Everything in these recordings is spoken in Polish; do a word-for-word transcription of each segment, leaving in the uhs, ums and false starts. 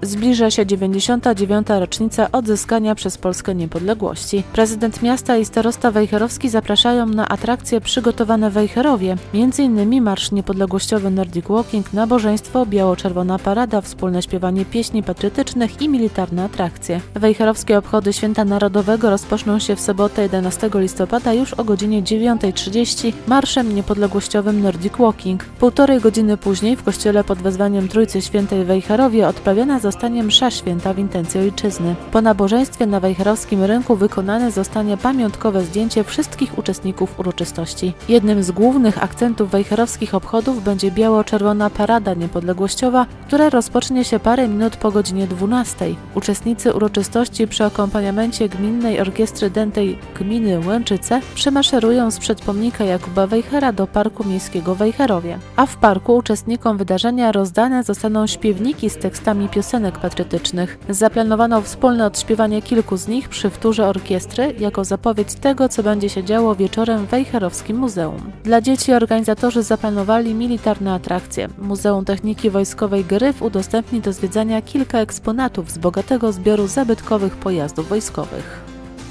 Zbliża się dziewięćdziesiąta dziewiąta rocznica odzyskania przez Polskę niepodległości. Prezydent miasta i starosta wejherowski zapraszają na atrakcje przygotowane w Wejherowie, między innymi marsz niepodległościowy Nordic Walking, nabożeństwo, biało-czerwona parada, wspólne śpiewanie pieśni patriotycznych i militarne atrakcje. Wejherowskie obchody Święta Narodowego rozpoczną się w sobotę jedenastego listopada już o godzinie dziewiątej trzydzieści marszem niepodległościowym Nordic Walking. Półtorej godziny później w kościele pod wezwaniem Trójcy Świętej w Wejherowie odprawiona zostanie msza święta w intencji ojczyzny. Po nabożeństwie na wejherowskim rynku wykonane zostanie pamiątkowe zdjęcie wszystkich uczestników uroczystości. Jednym z głównych akcentów wejherowskich obchodów będzie biało-czerwona parada niepodległościowa, która rozpocznie się parę minut po godzinie dwunastej. Uczestnicy uroczystości przy akompaniamencie Gminnej Orkiestry Dętej Gminy Łęczyce przemaszerują sprzed pomnika Jakuba Wejhera do Parku Miejskiego w Wejherowie, a w parku uczestnikom wydarzenia rozdane zostaną śpiewniki z tekstami piosenek patriotycznych. Zaplanowano wspólne odśpiewanie kilku z nich przy wtórze orkiestry jako zapowiedź tego, co będzie się działo wieczorem w Wejherowskim Muzeum. Dla dzieci organizatorzy zaplanowali militarne atrakcje. Muzeum Techniki Wojskowej Gryf udostępni do zwiedzania kilka eksponatów z bogatego zbioru zabytkowych pojazdów wojskowych.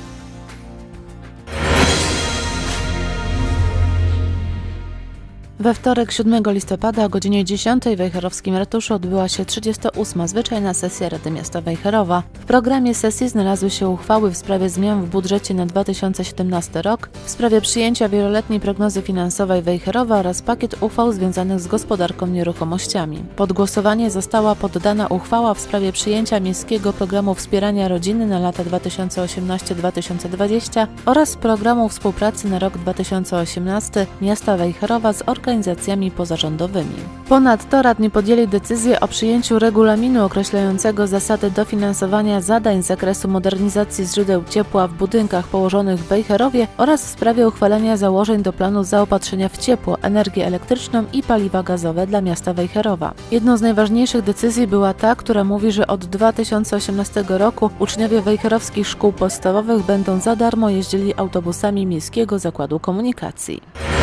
We wtorek siódmego listopada o godzinie dziesiątej w wejherowskim ratuszu odbyła się trzydziesta ósma zwyczajna sesja Rady Miasta Wejherowa. W programie sesji znalazły się uchwały w sprawie zmian w budżecie na dwa tysiące siedemnasty rok, w sprawie przyjęcia wieloletniej prognozy finansowej Wejherowa oraz pakiet uchwał związanych z gospodarką nieruchomościami. Pod głosowanie została poddana uchwała w sprawie przyjęcia Miejskiego Programu Wspierania Rodziny na lata dwa tysiące osiemnasty do dwa tysiące dwudziestego oraz Programu Współpracy na rok dwa tysiące osiemnasty Miasta Wejherowa z organizacjami pozarządowymi. Ponadto radni podjęli decyzję o przyjęciu regulaminu określającego zasady dofinansowania zadań z zakresu modernizacji źródeł ciepła w budynkach położonych w Wejherowie oraz w sprawie uchwalenia założeń do planu zaopatrzenia w ciepło, energię elektryczną i paliwa gazowe dla miasta Wejherowa. Jedną z najważniejszych decyzji była ta, która mówi, że od dwa tysiące osiemnastego roku uczniowie wejherowskich szkół podstawowych będą za darmo jeździli autobusami Miejskiego Zakładu Komunikacji.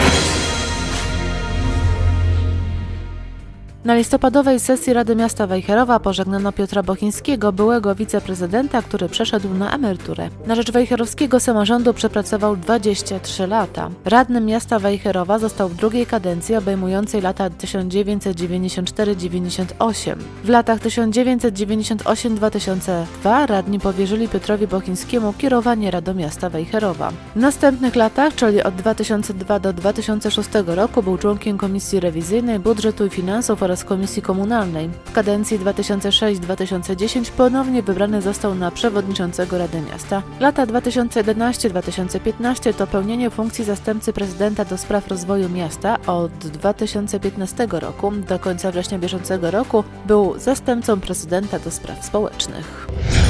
Na listopadowej sesji Rady Miasta Wejherowa pożegnano Piotra Bochińskiego, byłego wiceprezydenta, który przeszedł na emeryturę. Na rzecz wejherowskiego samorządu przepracował dwadzieścia trzy lata. Radnym miasta Wejherowa został w drugiej kadencji obejmującej lata tysiąc dziewięćset dziewięćdziesiąt cztery do dziewięćdziesiąt osiem. W latach tysiąc dziewięćset dziewięćdziesiąt osiem do dwa tysiące drugiego radni powierzyli Piotrowi Bochińskiemu kierowanie Radą Miasta Wejherowa. W następnych latach, czyli od dwa tysiące drugiego do dwa tysiące szóstego roku, był członkiem Komisji Rewizyjnej, Budżetu i Finansów oraz Komisji Komunalnej. W kadencji dwa tysiące szóstego do dwa tysiące dziesiątego ponownie wybrany został na przewodniczącego Rady Miasta. Lata dwa tysiące jedenasty do dwa tysiące piętnastego to pełnienie funkcji zastępcy prezydenta do spraw rozwoju miasta. Od dwa tysiące piętnastego roku do końca września bieżącego roku był zastępcą prezydenta do spraw społecznych.